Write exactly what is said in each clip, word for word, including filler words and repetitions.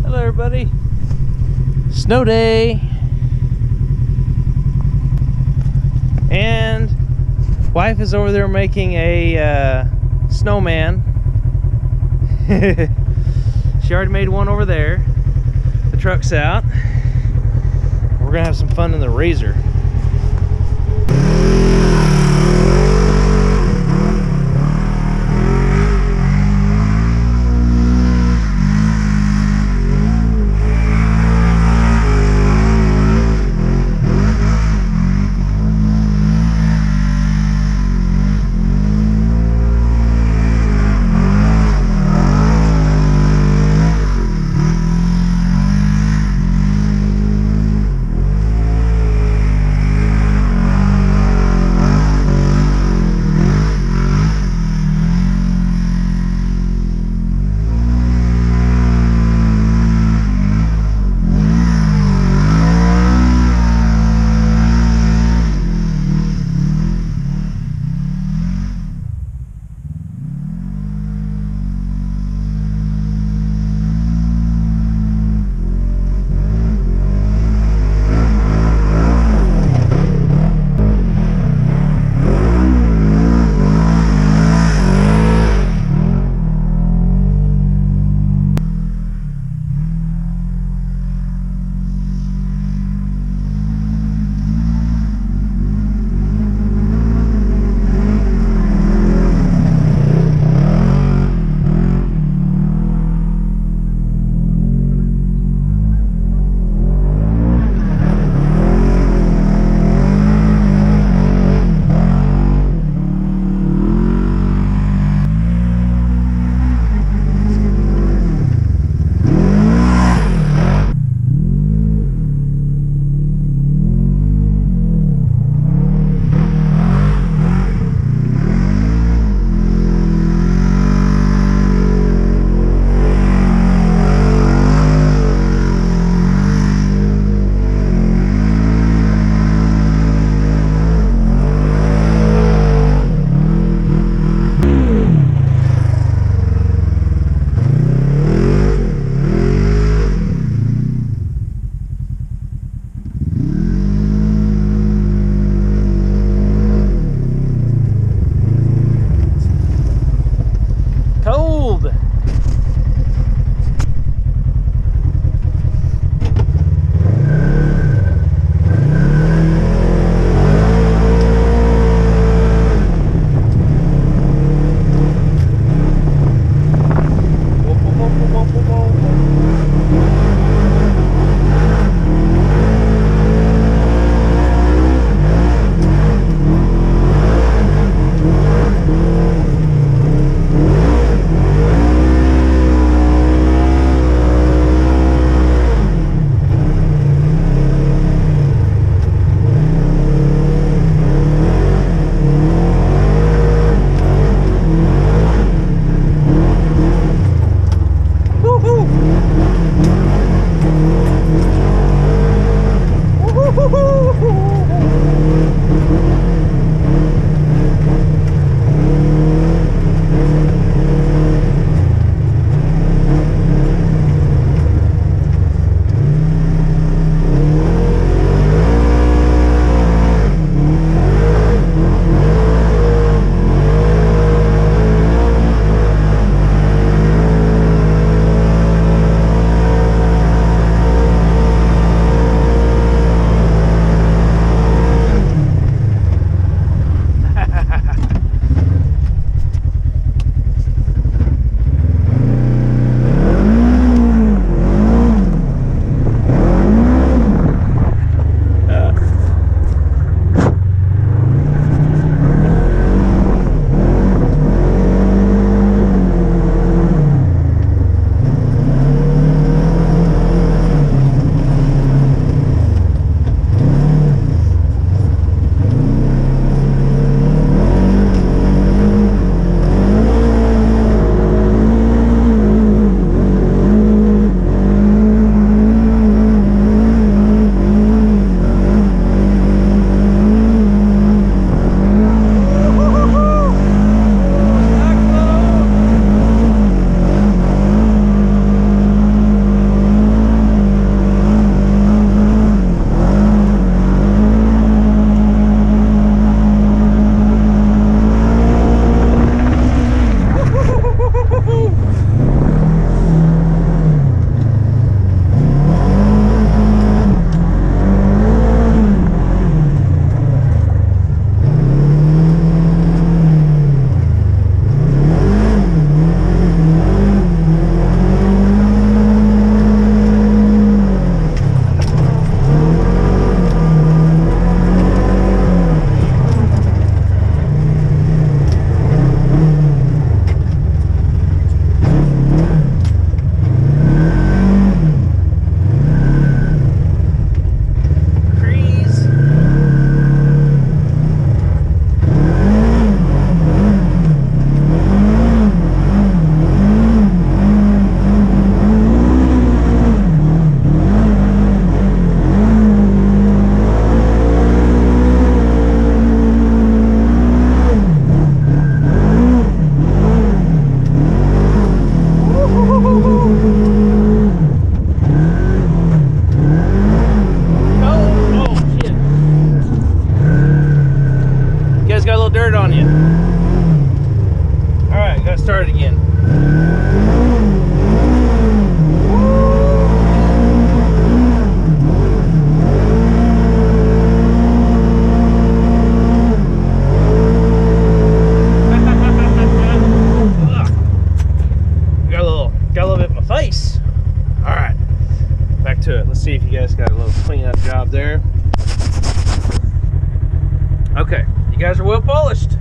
Hello everybody. Snow day. And wife is over there making a uh, snowman. She already made one over there. The truck's out. We're gonna have some fun in the R Z R. to it. Let's see if you guys got a little cleanup job there. Okay, you guys are well polished.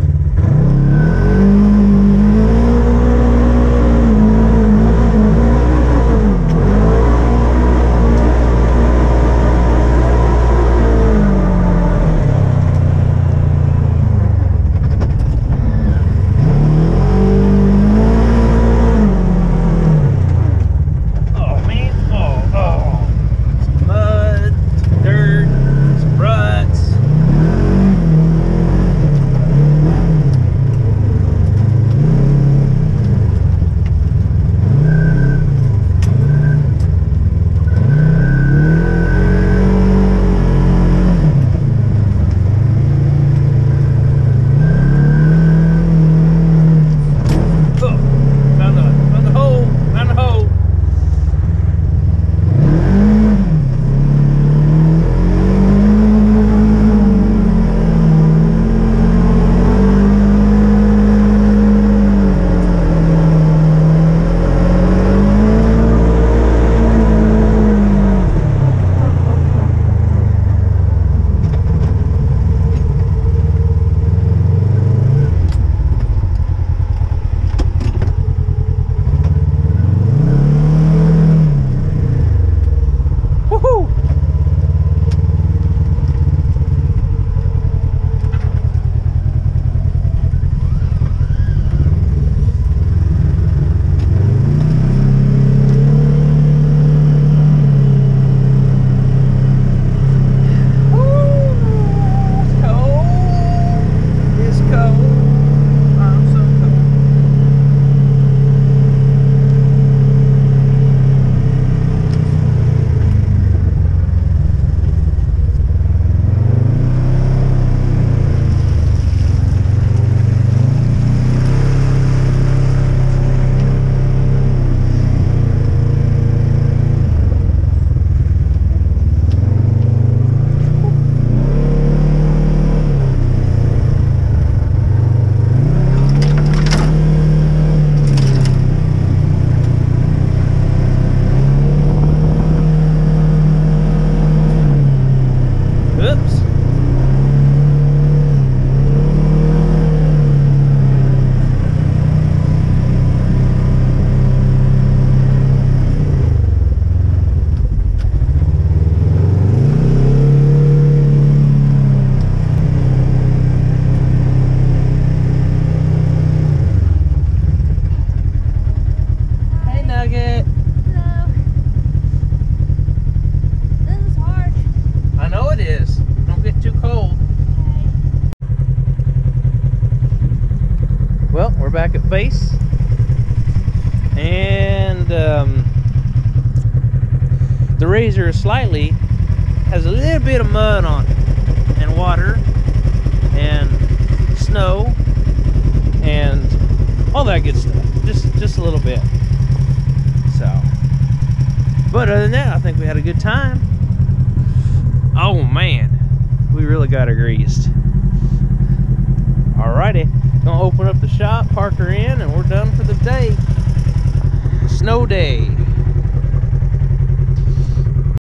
Well, we're back at base, and um, the R Z R slightly has a little bit of mud on it, and water, and snow, and all that good stuff. Just, just a little bit. So, but other than that, I think we had a good time. Oh man, we really got her greased. Alrighty. Gonna open up the shop, park her in, and we're done for the day. Snow day.